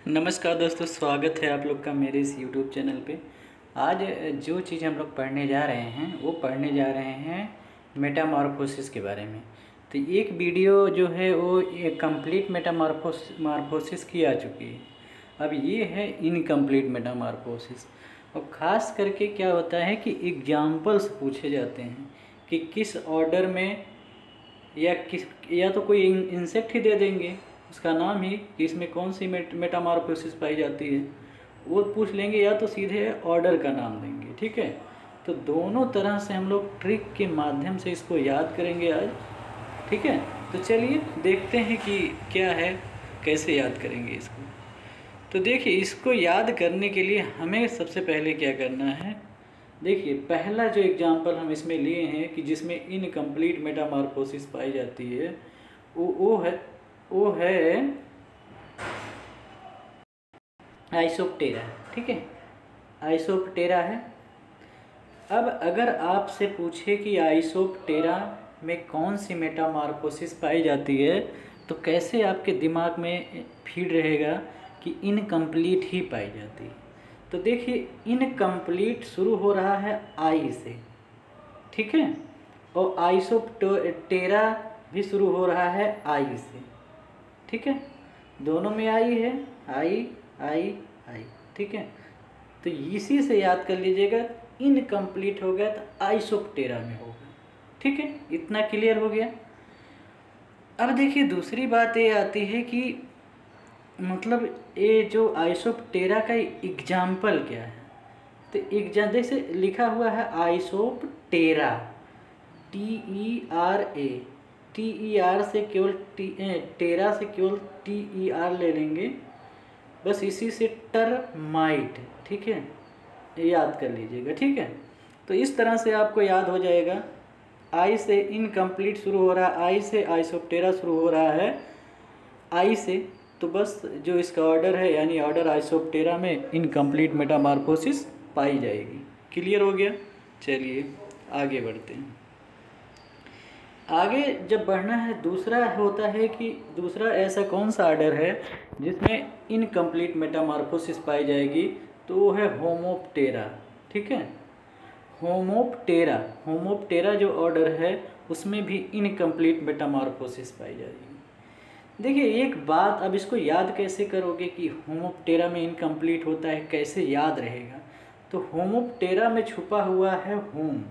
नमस्कार दोस्तों, स्वागत है आप लोग का मेरे इस YouTube चैनल पे। आज जो चीज़ हम लोग पढ़ने जा रहे हैं वो पढ़ने जा रहे हैं मेटामॉर्फोसिस के बारे में। तो एक वीडियो जो है वो एक कंप्लीट मेटामॉर्फोसिस की आ चुकी है। अब ये है इनकम्प्लीट मेटामॉर्फोसिस। और ख़ास करके क्या होता है कि एग्जाम्पल्स पूछे जाते हैं कि किस ऑर्डर में या तो कोई इंसेक्ट ही दे देंगे उसका नाम ही कि इसमें कौन सी मेटामॉर्फोसिस पाई जाती है वो पूछ लेंगे, या तो सीधे ऑर्डर का नाम देंगे। ठीक है, तो दोनों तरह से हम लोग ट्रिक के माध्यम से इसको याद करेंगे आज। ठीक है, तो चलिए देखते हैं कि क्या है, कैसे याद करेंगे इसको। तो देखिए, इसको याद करने के लिए हमें सबसे पहले क्या करना है। देखिए, पहला जो एग्जाम्पल हम इसमें लिए हैं कि जिसमें इनकम्प्लीट मेटामॉर्फोसिस पाई जाती है वो है आइसोप्टेरा। ठीक है, आइसोप्टेरा है। अब अगर आपसे पूछे कि आइसोप्टेरा में कौन सी मेटामॉर्फोसिस पाई जाती है तो कैसे आपके दिमाग में फीड रहेगा कि इनकम्प्लीट ही पाई जाती है। तो देखिए, इनकम्प्लीट शुरू हो रहा है आई से। ठीक है, और आइसोप्टेरा भी शुरू हो रहा है आई से। ठीक है, दोनों में आई है, आई आई आई। ठीक है, तो इसी से याद कर लीजिएगा, इनकम्प्लीट हो गया तो आइसोप्टेरा में होगा। ठीक है, इतना क्लियर हो गया। अब देखिए, दूसरी बात ये आती है कि मतलब ये जो आइसोप्टेरा का एग्जाम्पल क्या है। तो जैसे लिखा हुआ है आइसोप्टेरा, TERA से केवल टेरा से केवल TER ले लेंगे, बस इसी से टर्माइट। ठीक है, याद कर लीजिएगा। ठीक है, तो इस तरह से आपको याद हो जाएगा। आई से इनकम्प्लीट शुरू हो रहा है, आई से आइसोप्टेरा शुरू हो रहा है, आई से, तो बस जो इसका ऑर्डर है यानी ऑर्डर आइसोप्टेरा में इनकम्प्लीट मेटामॉर्फोसिस पाई जाएगी। क्लियर हो गया। चलिए आगे बढ़ते हैं। आगे जब बढ़ना है, दूसरा होता है कि दूसरा ऐसा कौन सा ऑर्डर है जिसमें इनकम्प्लीट मेटामॉर्फोसिस पाई जाएगी, तो वो है होमोप्टेरा। ठीक है, होमोप्टेरा जो ऑर्डर है उसमें भी इनकम्प्लीट मेटामॉर्फोसिस पाई जाएगी। देखिए, एक बात, अब इसको याद कैसे करोगे कि होमोप्टेरा में इनकम्प्लीट होता है, कैसे याद रहेगा। तो होमोप्टेरा में छुपा हुआ है होम,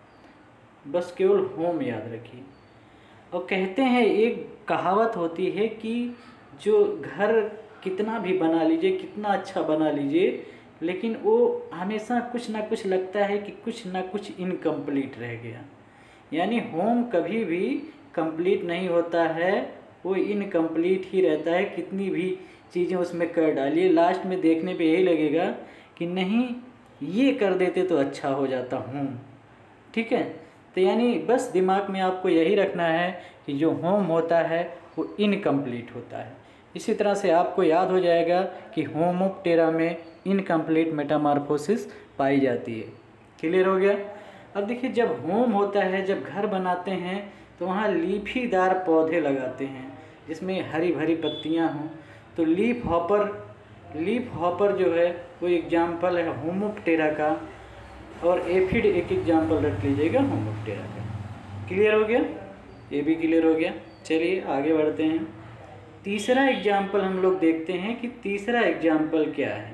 बस केवल होम याद रखिए। और कहते हैं, एक कहावत होती है कि जो घर कितना भी बना लीजिए, कितना अच्छा बना लीजिए, लेकिन वो हमेशा कुछ ना कुछ लगता है कि कुछ ना कुछ इनकम्प्लीट रह गया। यानी होम कभी भी कंप्लीट नहीं होता है, वो इनकम्प्लीट ही रहता है। कितनी भी चीज़ें उसमें कर डालिए, लास्ट में देखने पे यही लगेगा कि नहीं, ये कर देते तो अच्छा हो जाता होम। ठीक है, तो यानी बस दिमाग में आपको यही रखना है कि जो होम होता है वो इनकम्प्लीट होता है। इसी तरह से आपको याद हो जाएगा कि होमोप्टेरा में इनकम्प्लीट मेटामॉर्फोसिस पाई जाती है। क्लियर हो गया। अब देखिए, जब होम होता है, जब घर बनाते हैं तो वहाँ लीफीदार पौधे लगाते हैं जिसमें हरी भरी पत्तियाँ हों। तो लीफ हॉपर जो है वो एग्जाम्पल है होमोप्टेरा का, और एफिड एक एग्जाम्पल रख लीजिएगा होमोप्टेरा का। क्लियर हो गया, ये भी क्लियर हो गया। चलिए आगे बढ़ते हैं। तीसरा एग्जाम्पल हम लोग देखते हैं कि तीसरा एग्जाम्पल क्या है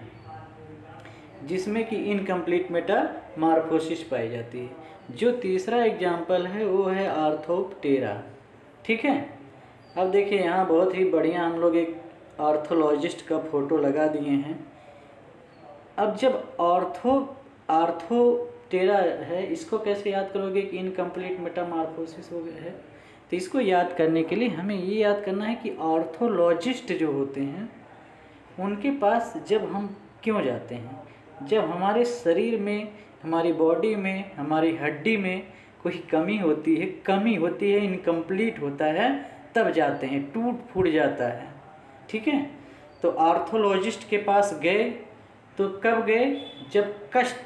जिसमें कि इनकम्प्लीट मेटामॉर्फोसिस पाई जाती है। जो तीसरा एग्जाम्पल है वो है आर्थोप्टेरा। ठीक है, अब देखिए, यहाँ बहुत ही बढ़िया हम लोग एक आर्थोलॉजिस्ट का फोटो लगा दिए हैं। अब जब आर्थोप्टेरा है, इसको कैसे याद करोगे कि इनकम्प्लीट मेटामॉर्फोसिस हो गया है। तो इसको याद करने के लिए हमें ये याद करना है कि आर्थोलॉजिस्ट जो होते हैं उनके पास जब हम क्यों जाते हैं, जब हमारे शरीर में, हमारी बॉडी में, हमारी हड्डी में कोई कमी होती है, इनकम्प्लीट होता है, तब जाते हैं, टूट फूट जाता है। ठीक है, तो आर्थोलॉजिस्ट के पास गए तो कब गए, जब कष्ट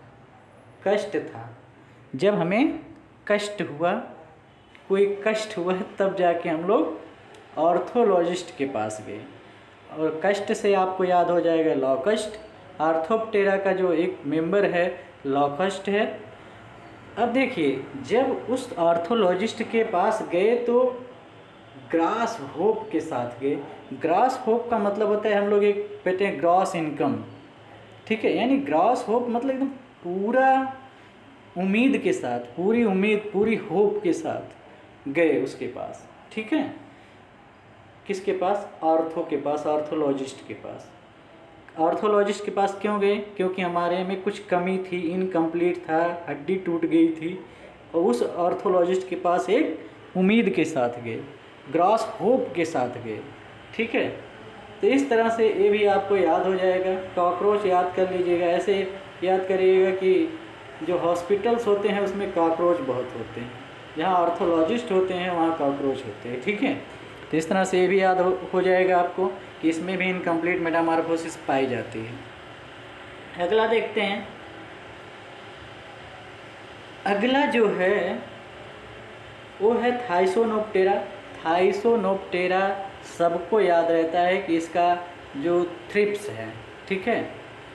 था, जब हमें कष्ट हुआ, कोई कष्ट हुआ, तब जाके हम लोग ऑर्थोलॉजिस्ट के पास गए। और कस्ट से आपको याद हो जाएगा लॉकस्ट। आर्थोप्टेरा का जो एक मेंबर है लॉकस्ट है। अब देखिए, जब उस आर्थोलॉजिस्ट के पास गए तो ग्रास होप के साथ गए। ग्रास होप का मतलब होता है, हम लोग एक कहते हैं ग्रॉस इनकम, ठीक है, यानी ग्रॉस होप मतलब एकदम पूरा उम्मीद के साथ, पूरी उम्मीद, पूरी होप के साथ गए उसके पास, ठीक है। किसके पास? आर्थो के पास, आर्थोलॉजिस्ट के पास। आर्थोलॉजिस्ट के पास क्यों गए? क्योंकि हमारे में कुछ कमी थी, इनकम्प्लीट था, हड्डी टूट गई थी, और उस आर्थोलॉजिस्ट के पास एक उम्मीद के साथ गए, ग्रॉस होप के साथ गए, ठीक है। तो इस तरह से ये भी आपको याद हो जाएगा। कॉकरोच याद कर लीजिएगा, ऐसे याद करिएगा कि जो हॉस्पिटल्स होते हैं उसमें कॉकरोच बहुत होते हैं, जहाँ आर्थोलॉजिस्ट होते हैं वहाँ कॉकरोच होते हैं, ठीक है। तो इस तरह से ये भी याद हो जाएगा आपको कि इसमें भी इनकम्प्लीट मेटामॉर्फोसिस पाई जाती है। अगला देखते हैं। अगला जो है वो है थाइसोनोप्टेरा। थाइसोनोप्टेरा सबको याद रहता है कि इसका जो थ्रिप्स है, ठीक है।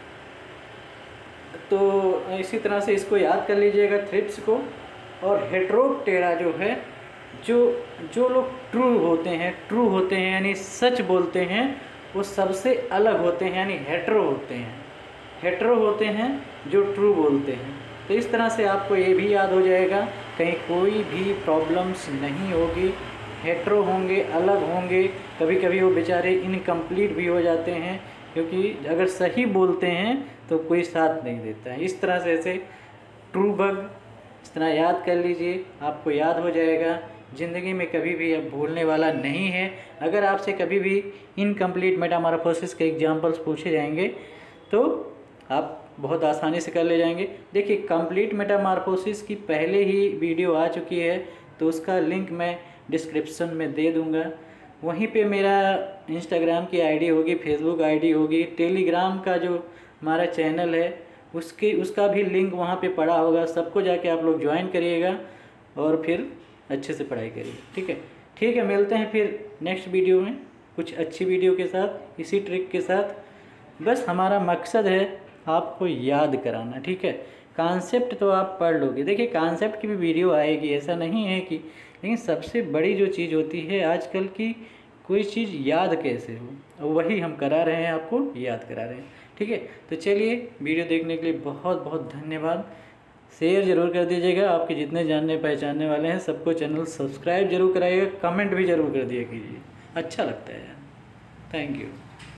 तो इसी तरह से इसको याद कर लीजिएगा, थ्रिप्स को। और हेट्रोप्टेरा जो है, जो लोग ट्रू होते हैं यानी सच बोलते हैं, वो सबसे अलग होते हैं, यानी हेट्रो होते हैं जो ट्रू बोलते हैं। तो इस तरह से आपको ये भी याद हो जाएगा, कहीं कोई भी प्रॉब्लम्स नहीं होगी। हेट्रो होंगे, अलग होंगे, कभी कभी वो बेचारे इनकम्प्लीट भी हो जाते हैं, क्योंकि अगर सही बोलते हैं तो कोई साथ नहीं देता है। इस तरह से ऐसे ट्रू बग इस तरह याद कर लीजिए, आपको याद हो जाएगा। ज़िंदगी में कभी भी अब भूलने वाला नहीं है। अगर आपसे कभी भी इनकम्प्लीट मेटामॉर्फोसिस के एग्जाम्पल्स पूछे जाएंगे तो आप बहुत आसानी से कर ले जाएंगे। देखिए, कंप्लीट मेटामॉर्फोसिस की पहले ही वीडियो आ चुकी है, तो उसका लिंक मैं डिस्क्रिप्शन में दे दूंगा। वहीं पे मेरा इंस्टाग्राम की आईडी होगी, फेसबुक आईडी होगी, टेलीग्राम का जो हमारा चैनल है उसका भी लिंक वहाँ पे पड़ा होगा। सबको जाके आप लोग ज्वाइन करिएगा और फिर अच्छे से पढ़ाई करिए, ठीक है। मिलते हैं फिर नेक्स्ट वीडियो में कुछ अच्छी वीडियो के साथ, इसी ट्रिक के साथ। बस हमारा मकसद है आपको याद कराना, ठीक है। कॉन्सेप्ट तो आप पढ़ लोगे, देखिए कॉन्सेप्ट की भी वीडियो आएगी, ऐसा नहीं है कि, लेकिन सबसे बड़ी जो चीज़ होती है आजकल की, कोई चीज़ याद कैसे हो, और वही हम करा रहे हैं, आपको याद करा रहे हैं, ठीक है। तो चलिए, वीडियो देखने के लिए बहुत बहुत धन्यवाद। शेयर ज़रूर कर दीजिएगा, आपके जितने जानने पहचानने वाले हैं सबको चैनल सब्सक्राइब जरूर कराइएगा, कमेंट भी ज़रूर कर दिया कीजिए, अच्छा लगता है यार। Thank you.